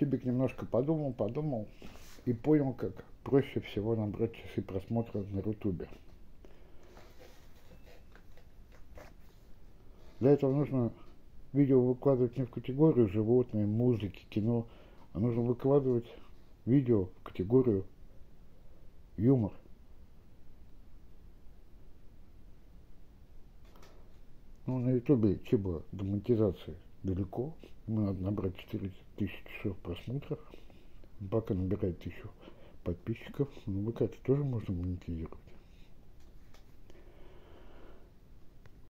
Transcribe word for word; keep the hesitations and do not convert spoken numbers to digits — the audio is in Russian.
Тюбик немножко подумал, подумал и понял, как проще всего набрать часы просмотра на Рутубе. Для этого нужно видео выкладывать не в категорию животные, музыки, кино, а нужно выкладывать видео в категорию юмор. Ну, на ютубе типа до монетизации далеко. Ему надо набрать четыре тысячи часов просмотров. Пока набирает тысячу подписчиков. Ну, ВК тоже можно монетизировать.